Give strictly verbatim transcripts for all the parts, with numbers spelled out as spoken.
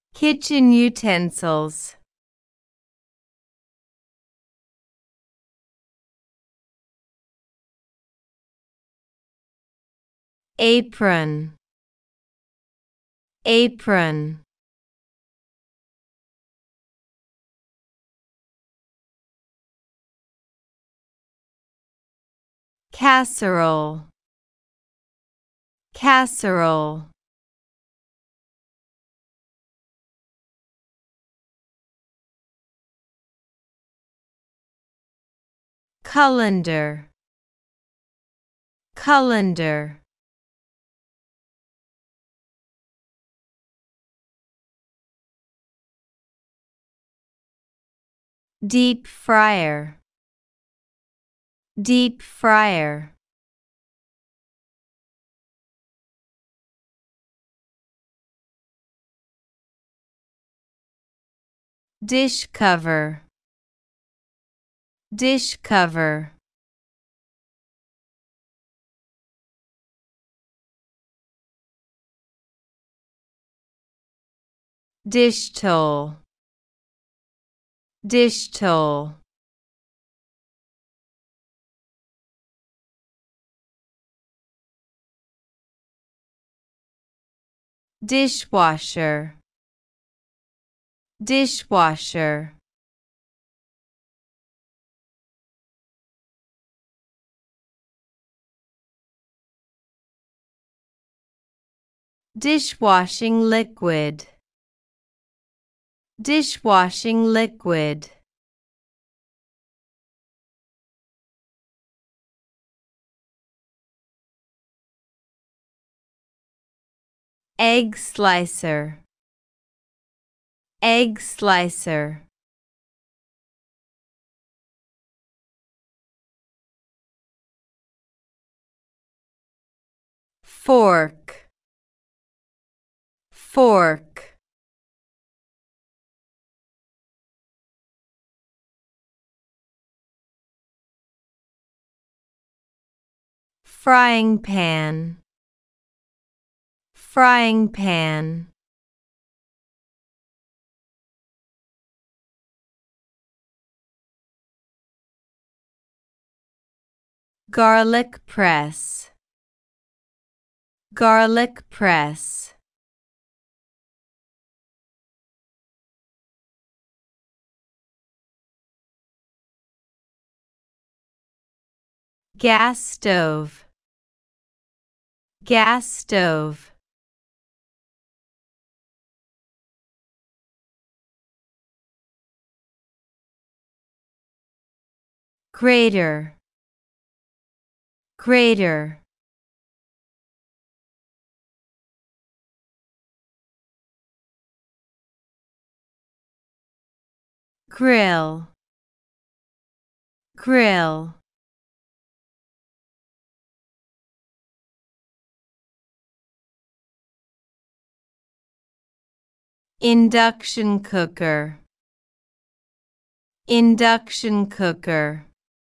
Kitchen utensils. Apron. Apron. Casserole. Casserole. Colander. Colander. Deep fryer. Deep fryer. Dish cover. Dish cover. Dish towel. Dish towel. Dishwasher. Dishwasher. Dishwashing liquid. Dishwashing liquid. Egg slicer. Egg slicer. Fork. Fork. Frying pan. Frying pan. Garlic press. Garlic press. Gas stove. Gas stove. Grater. Grater. Grill. Grill. Induction cooker. Induction cooker.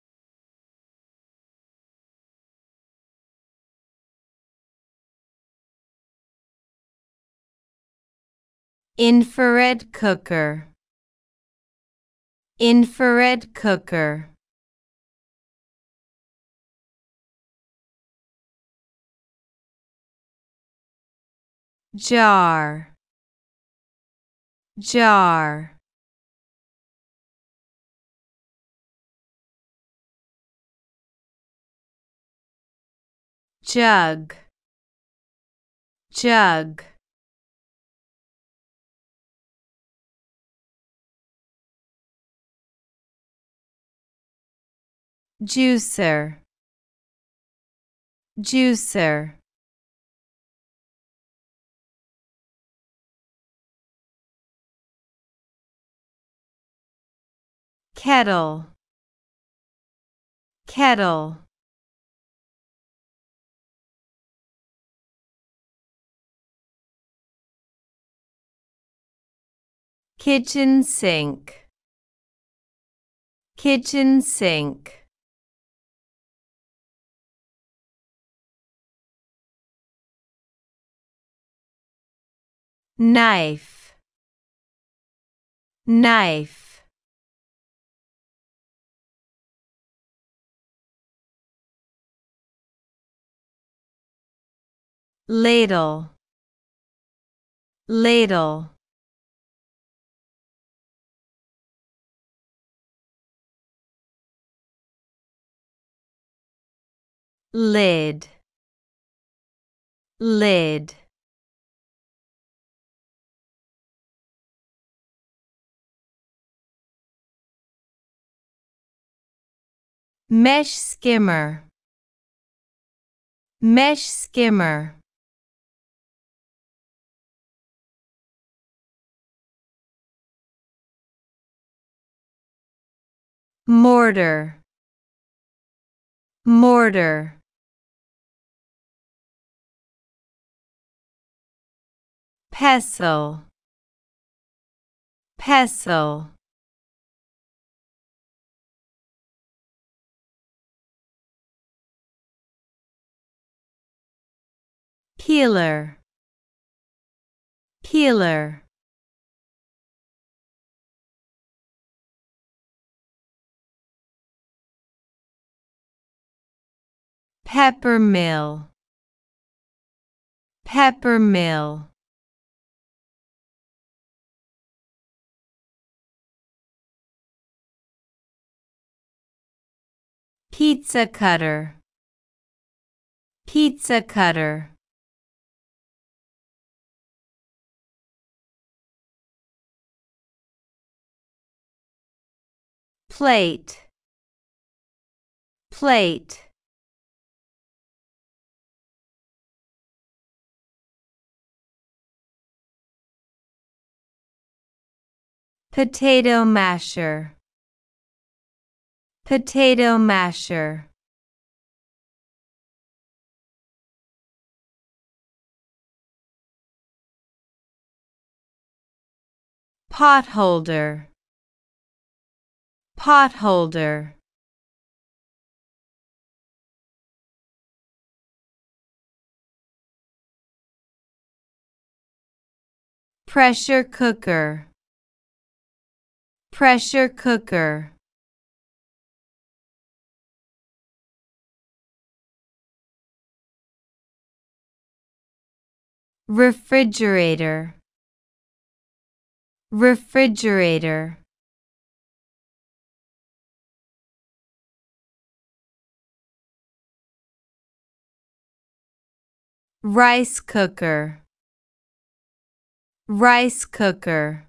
Infrared cooker. Infrared cooker. Jar. Jar. Jug. Jug. Juicer. Juicer. Kettle. Kettle. Kitchen sink. Kitchen sink. Knife. knife, ladle, ladle, lid, lid, mesh skimmer, mesh skimmer, mortar, mortar, pestle, pestle, peeler, peeler, peppermill, peppermill, pizza cutter, pizza cutter, plate, plate, potato masher, potato masher, potholder, potholder, pressure cooker, pressure cooker, refrigerator, refrigerator, rice cooker, rice cooker,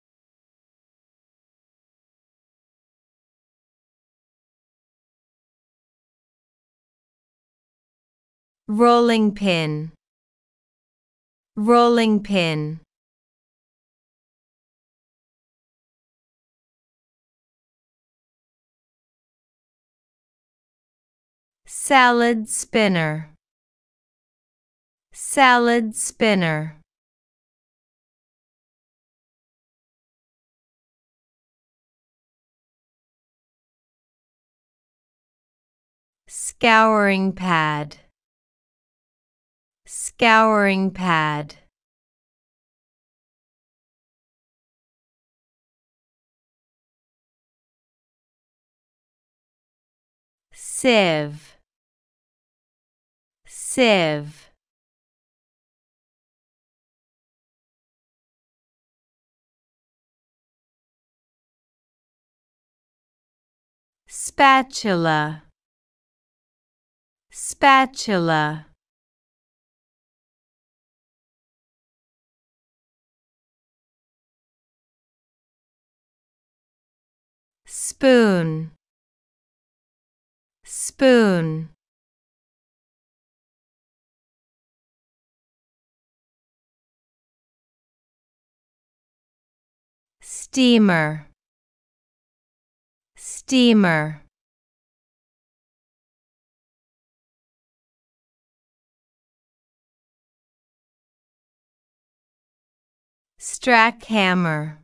rolling pin, rolling pin, salad spinner, salad spinner, scouring pad, scouring pad, sieve, sieve, spatula, spatula, spoon, spoon, steamer, steamer, strack hammer,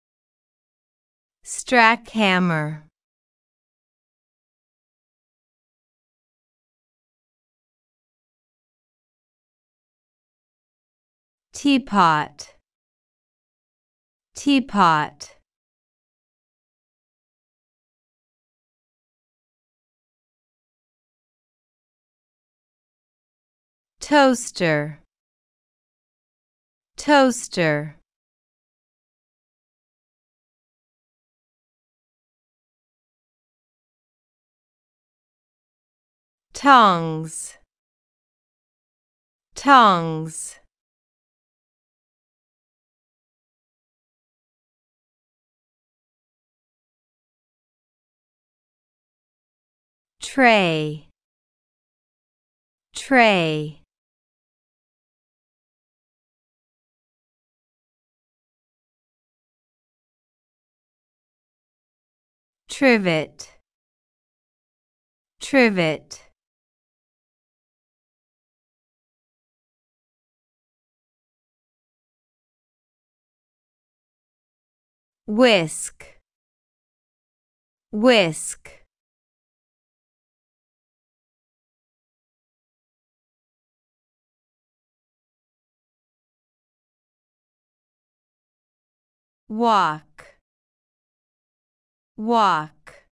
strack hammer, teapot, teapot, toaster, toaster. Tongs, tongs. Tray, tray. Trivet, trivet. Whisk, whisk. Walk, walk.